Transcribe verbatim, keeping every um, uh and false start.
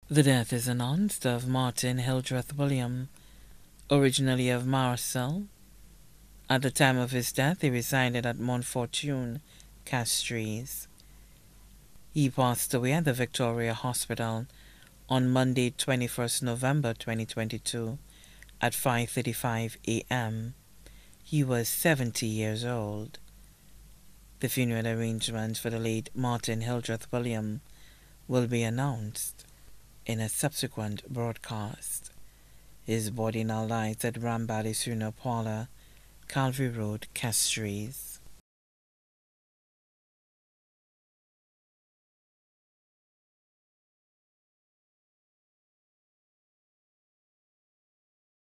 The death is announced of Martin Hildreth William, originally of Marcel. At the time of his death, he resided at Montfortune, Castries. He passed away at the Victoria Hospital on Monday, twenty-first November twenty twenty-two at five thirty-five a m He was seventy years old. The funeral arrangements for the late Martin Hildreth William will be announced in a subsequent broadcast. His body now lies at Rambally's Funeral Parlour, Calvary Road, Castries.